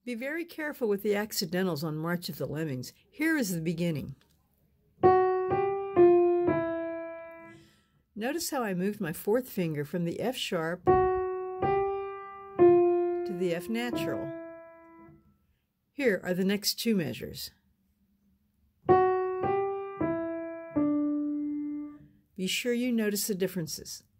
Be very careful with the accidentals on March of the Lemmings. Here is the beginning. Notice how I moved my fourth finger from the F sharp to the F natural. Here are the next two measures. Be sure you notice the differences.